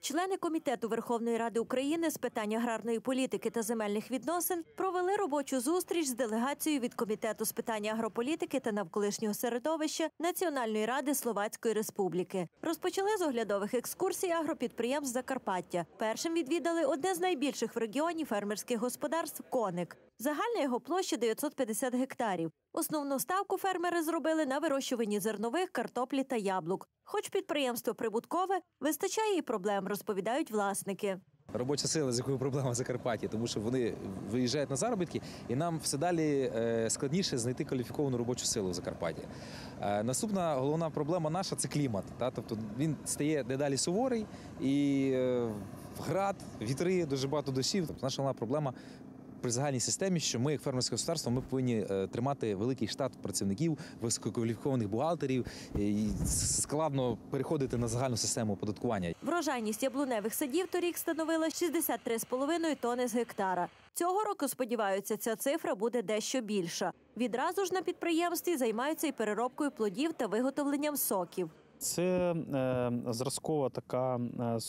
Члени Комітету Верховної Ради України з питань аграрної політики та земельних відносин провели робочу зустріч з делегацією від Комітету з питань агрополітики та навколишнього середовища Національної ради Словацької Республіки. Розпочали з оглядових екскурсій агропідприємств Закарпаття. Першим відвідали одне з найбільших в регіоні фермерських господарств – «Коник». Загальна його площа – 950 гектарів. Основну ставку фермери зробили на вирощуванні зернових, картоплі та яблук. Хоч підприємство прибуткове, вистачає і проблем, розповідають власники. Робоча сила, з якою проблема в Закарпатті, тому що вони виїжджають на заробітки, і нам все далі складніше знайти кваліфіковану робочу силу в Закарпатті. Наступна головна проблема наша – це клімат. Тобто він стає дедалі суворий, і град, вітри, дуже багато дощів. Тобто наша головна проблема – при загальній системі, що ми, як фермерське господарство, ми повинні тримати великий штат працівників, висококваліфікованих бухгалтерів, і складно переходити на загальну систему оподаткування. Врожайність яблуневих садів торік становила 63,5 тонни з гектара. Цього року, сподіваються, ця цифра буде дещо більша. Відразу ж на підприємстві займаються і переробкою плодів та виготовленням соків. Це зразкове така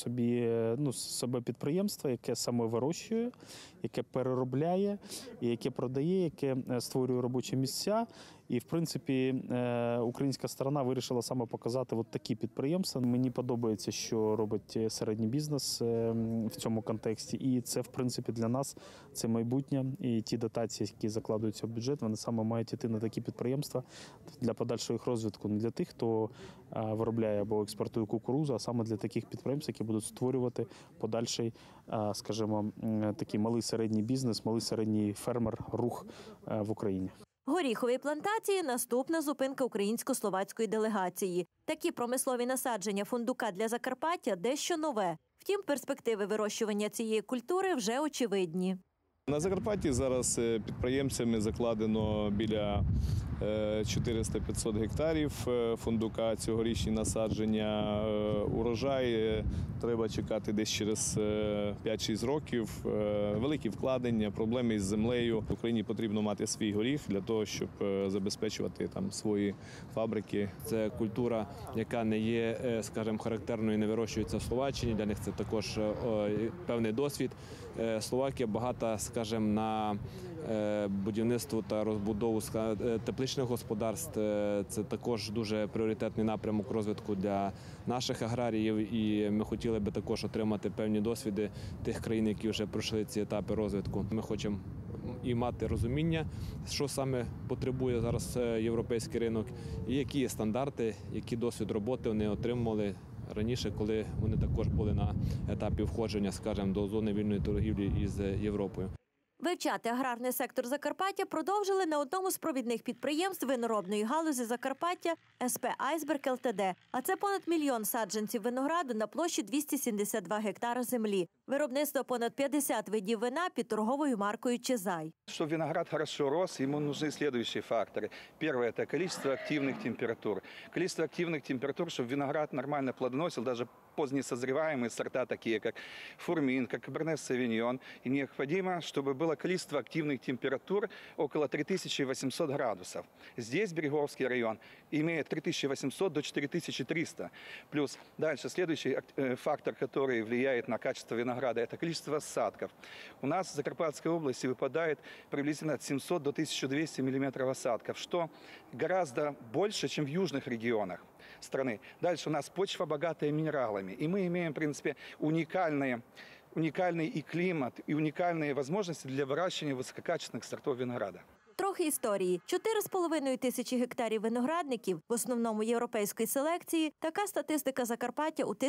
себе підприємство, яке саме вирощує, яке переробляє, яке продає, яке створює робочі місця. І, в принципі, українська сторона вирішила саме показати от такі підприємства. Мені подобається, що робить середній бізнес в цьому контексті. І це, в принципі, для нас це майбутнє. І ті дотації, які закладаються в бюджет, вони саме мають йти на такі підприємства для подальшого їх розвитку. Не для тих, хто виробляє або експортує кукурудзу, а саме для таких підприємств, які будуть створювати подальший, скажімо, такий малий середній бізнес, малий середній фермер, рух в Україні. Горіхові плантації – наступна зупинка українсько-словацької делегації. Такі промислові насадження фундука для Закарпаття – дещо нове. Втім, перспективи вирощування цієї культури вже очевидні. На Закарпатті зараз підприємцями закладено біля 400-500 гектарів фундука, цьогорічні насадження. Урожай треба чекати десь через 5-6 років. Великі вкладення, проблеми із землею. В Україні потрібно мати свій горіх для того, щоб забезпечувати там свої фабрики. Це культура, яка не є, скажімо, характерною, не вирощується в Словаччині. Для них це також певний досвід. Словакія багата, скажімо, на будівництво та розбудову тепличних господарств. Це також дуже пріоритетний напрямок розвитку для наших аграріїв, і ми хотіли би також отримати певні досвіди тих країн, які вже пройшли ці етапи розвитку. Ми хочемо і мати розуміння, що саме потребує зараз європейський ринок, і які є стандарти, який досвід роботи вони отримували раніше, коли вони також були на етапі входження, скажімо, до зони вільної торгівлі із Європою. Вивчати аграрний сектор Закарпаття продовжили на одному з провідних підприємств виноробної галузі Закарпаття СП «Айсберг ЛТД». А це понад 1 мільйон саджанців винограду на площі 272 гектара землі. Виробництво понад 50 видів вина під торговою маркою «Чезай». Чтобы виноград хорошо рос, ему нужны следующие факторы. Первое – это количество активных температур. Количество активных температур, чтобы виноград нормально плодоносил, даже позднесозреваемые сорта, такие как Фурмин, как Каберне Савиньон. И необходимо, чтобы было количество активных температур около 3800 градусов. Здесь Береговский район имеет 3800 до 4300. Плюс дальше следующий фактор, который влияет на качество винограда, это количество осадков. У нас в Закарпатской области выпадает приблизительно от 700 до 1200 миллиметров осадков, что гораздо больше, чем в южных регионах страны. Дальше у нас почва богатая минералами, и мы имеем, в принципе, уникальный и климат, и уникальные возможности для выращивания высококачественных сортов винограда. Трохи історії. 4,5 тисячі гектарів виноградників, в основному європейської селекції, така статистика Закарпаття у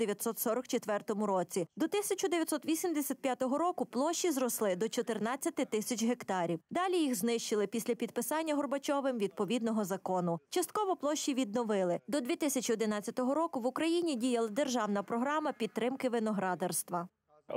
1944 році. До 1985 року площі зросли до 14 тисяч гектарів. Далі їх знищили після підписання Горбачовим відповідного закону. Частково площі відновили. До 2011 року в Україні діяла державна програма підтримки виноградарства.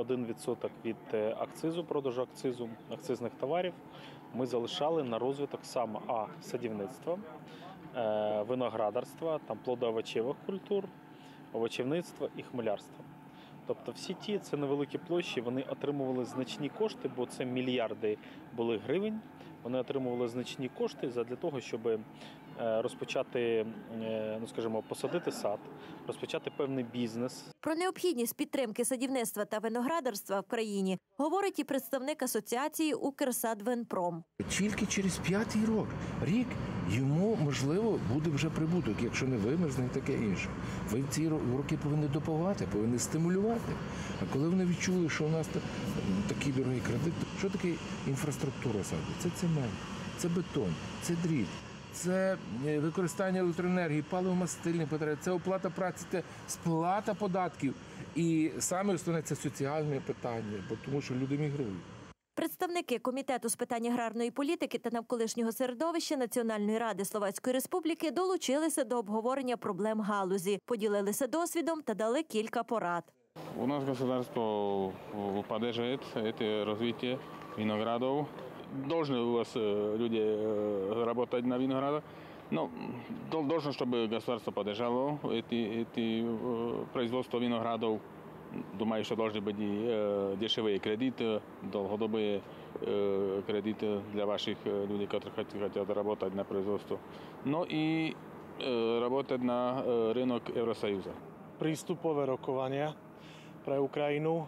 1% від акцизу, продажу акцизних товарів ми залишали на розвиток саме садівництва, виноградарства, плодоовочевих культур, овочівництва і хмелярства. Тобто всі ті, це невеликі площі, вони отримували значні кошти, бо це мільярди були гривень, вони отримували значні кошти для того, щоб розпочати, посадити сад, розпочати певний бізнес. Про необхідність підтримки садівництва та виноградарства в країні говорить і представник асоціації «Укрсадвинпром». Тільки через 5-й рік йому, можливо, буде вже прибуток, якщо не вимерзне і таке інше. Ви в ці роки повинні допомагати, повинні стимулювати. А коли вони відчули, що у нас такий дорогий кредит, що таке інфраструктура саду? Це цемент, це бетон, це дріт. Це використання електроенергії, паливо-мастильні потреби, це оплата праці, це сплата податків. І саме основне – це соціальне питання, тому що люди мігрують. Представники Комітету з питань аграрної політики та навколишнього середовища Національної ради Словацької Республіки долучилися до обговорення проблем галузі, поділилися досвідом та дали кілька порад. У нас государство поддерживает это развитие виноградов. Должны у вас люди работать на виноградах, но должно, чтобы государство поддержало эти производство виноградов. Думаю, что должны быть и дешевые кредиты, долгодобые кредиты для ваших людей, которые хотят работать на производство. Но и работать на рынок Евросоюза. Prístupové rokovania pre Україну.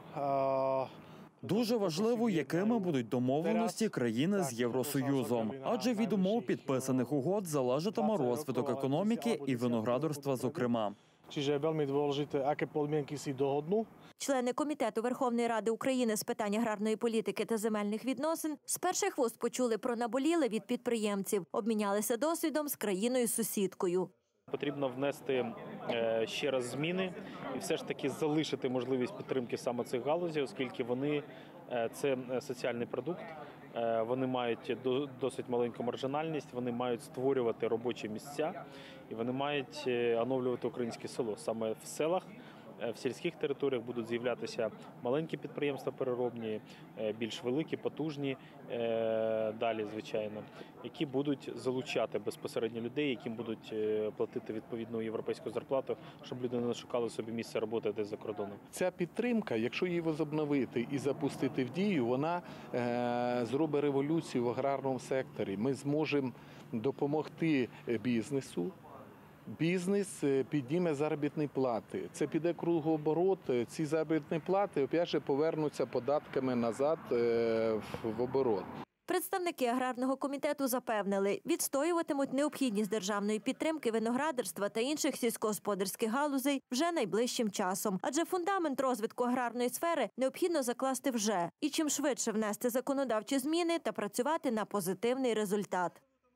Дуже важливо, якими будуть домовленості країни з Євросоюзом. Адже від умов підписаних угод залежатиме розвиток економіки і виноградарства зокрема. Čiže je veľmi dôležité, aké podmienky si dohodnú. Члени Комітету Верховної Ради України з питань аграрної політики та земельних відносин з перших вуст почули про наболіле від підприємців, обмінялися досвідом з країною-сусідкою. Потрібно внести ще раз зміни і все ж таки залишити можливість підтримки саме цих галузей, оскільки вони – це соціальний продукт, вони мають досить маленьку маржинальність, вони мають створювати робочі місця і вони мають оновлювати українське село. Саме в селах, в сільських територіях будуть з'являтися маленькі підприємства переробні, більш великі, потужні, далі, звичайно, які будуть залучати безпосередньо людей, яким будуть платити відповідну європейську зарплату, щоб люди не шукали собі місце роботи десь за кордоном. Ця підтримка, якщо її возобновити і запустити в дію, вона зробить революцію в аграрному секторі. Ми зможемо допомогти бізнесу. Бізнес підніме заробітні плати. Це піде кругооборот. Ці заробітні плати, опять же, повернуться податками назад в оборот. Представники аграрного комітету запевнили, відстоюватимуть необхідність державної підтримки виноградарства та інших сільськогосподарських галузей вже найближчим часом. Адже фундамент розвитку аграрної сфери необхідно закласти вже. І чим швидше внести законодавчі зміни та працювати на позитивний результат.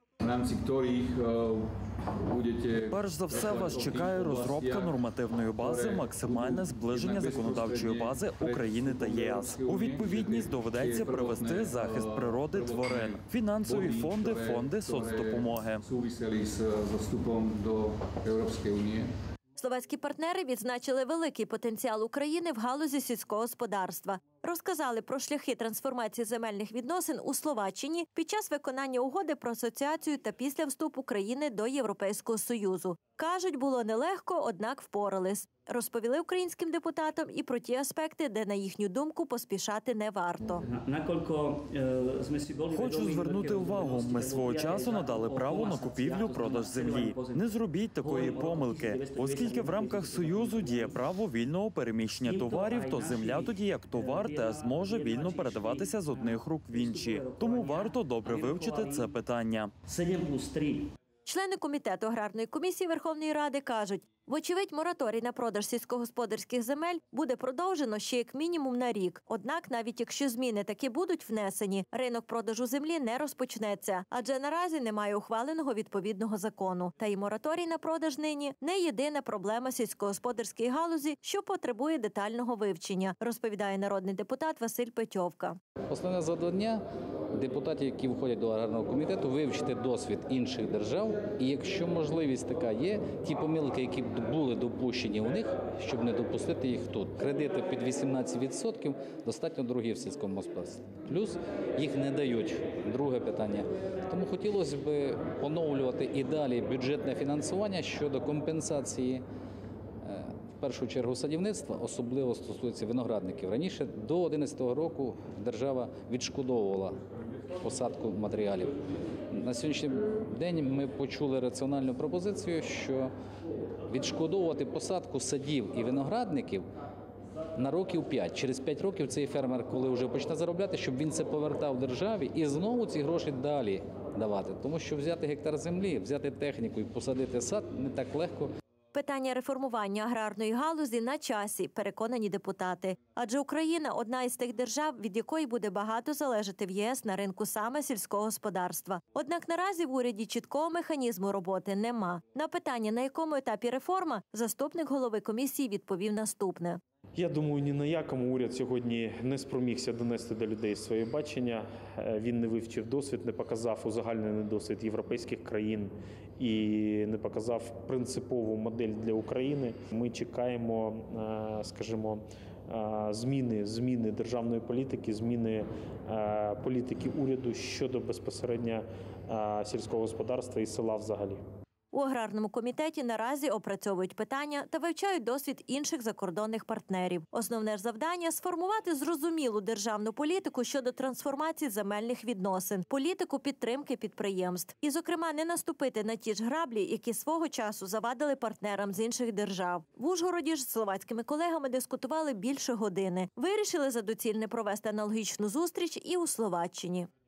Перш за все, вас чекає розробка нормативної бази, максимальне зближення законодавчої бази України та ЄС. У відповідність доведеться привести захист природи, тварин, фінансові фонди, фонди соцдопомоги. Словацькі партнери відзначили великий потенціал України в галузі сільського господарства. Розказали про шляхи трансформації земельних відносин у Словаччині під час виконання угоди про асоціацію та після вступу країни до Європейського Союзу. Кажуть, було нелегко, однак впорались. Розповіли українським депутатам і про ті аспекти, де, на їхню думку, поспішати не варто. Хочу звернути увагу, ми свого часу надали право на купівлю-продаж землі. Не зробіть такої помилки. Оскільки в рамках Союзу діє право вільного переміщення товарів, то земля тоді як товар теж зможе вільно передаватися з одних рук в інші. Тому варто добре вивчити це питання. 7+3. Члени Комітету аграрної комісії Верховної Ради кажуть, вочевидь, мораторій на продаж сільськогосподарських земель буде продовжено ще як мінімум на рік. Однак, навіть якщо зміни таки будуть внесені, ринок продажу землі не розпочнеться, адже наразі немає ухваленого відповідного закону. Та й мораторій на продаж нині – не єдина проблема сільськогосподарської галузі, що потребує детального вивчення, розповідає народний депутат Василь Петьовка. Основне завдання депутатів, які входять до аграрного комітету, вивчити досвід інших держав. І якщо можливість така є, ті помилки, які були допущені у них, щоб не допустити їх тут. Кредити під 18% достатньо дорогі в сільському господарстві. Плюс їх не дають. Друге питання. Тому хотілося б оновлювати і далі бюджетне фінансування щодо компенсації, в першу чергу, садівництва, особливо стосується виноградників. Раніше, до 2011 року, держава відшкодовувала посадку матеріалів. На сьогоднішній день ми почули раціональну пропозицію, що відшкодовувати посадку садів і виноградників на років 5. Через 5 років цей фермер, коли вже почне заробляти, щоб він це повертав державі і знову ці гроші далі давати. Тому що взяти гектар землі, взяти техніку і посадити сад не так легко. Питання реформування аграрної галузі на часі, переконані депутати. Адже Україна – одна із тих держав, від якої буде багато залежати в ЄС на ринку саме сільського господарства. Однак наразі в уряді чіткого механізму роботи нема. На питання, на якому етапі реформа, заступник голови комісії відповів наступне. Я думаю, ні на якому уряд сьогодні не спромігся донести до людей своє бачення. Він не вивчив досвід, не показав узагальнений досвід європейських країн і не показав принципову модель для України. Ми чекаємо, скажімо, зміни державної політики, зміни політики уряду щодо безпосередньо сільського господарства і села взагалі. У аграрному комітеті наразі опрацьовують питання та вивчають досвід інших закордонних партнерів. Основне ж завдання – сформувати зрозумілу державну політику щодо трансформації земельних відносин, політику підтримки підприємств. І, зокрема, не наступити на ті ж граблі, які свого часу завадили партнерам з інших держав. В Ужгороді ж з словацькими колегами дискутували більше години. Вирішили за доцільне провести аналогічну зустріч і у Словаччині.